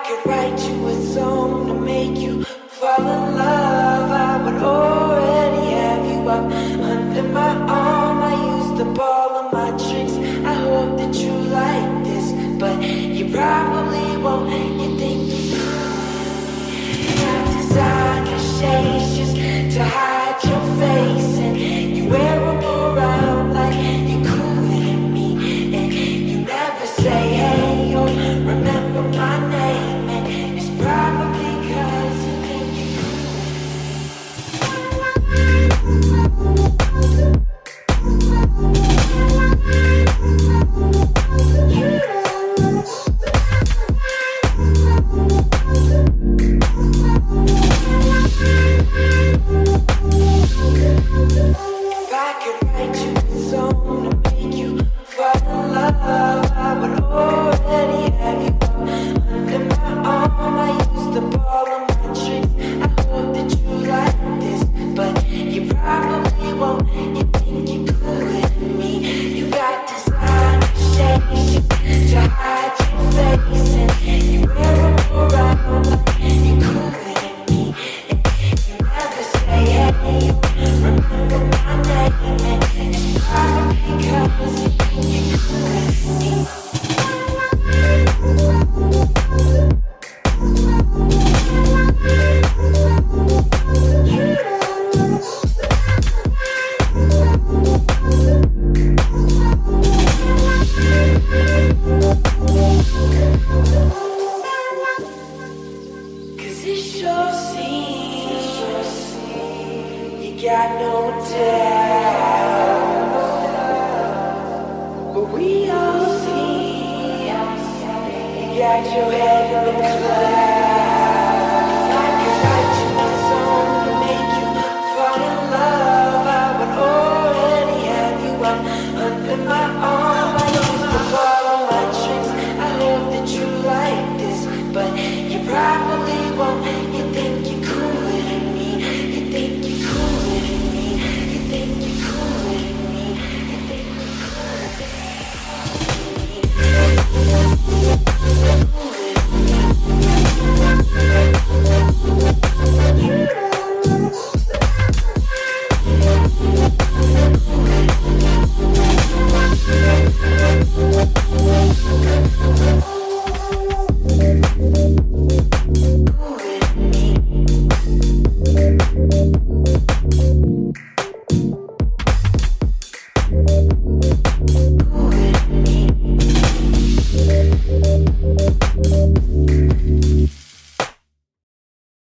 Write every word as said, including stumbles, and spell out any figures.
could write you a song to make you fall in love, I would already have you up under my arm. I used up all of my tricks. I hope that you like this, but you probably won't. You think you got designer shades just to hide your face, and you wear them around like you're cooler than me, and you never say hey or remember my name, and it's probably cause you think you're if I could write you a song to make you fall in love, I would already have you up under my arm. I used up all of my tricks. I hope that you like this, but you probably won't. You think you're cooler than me. You got designer shades to hide your face, and you wear them around like you're cooler than me, and you never say hey, remember my name, and it's probably because you think you're cooler than me. Cause it sure seems you got no doubt, but we all see you got your head in the clouds.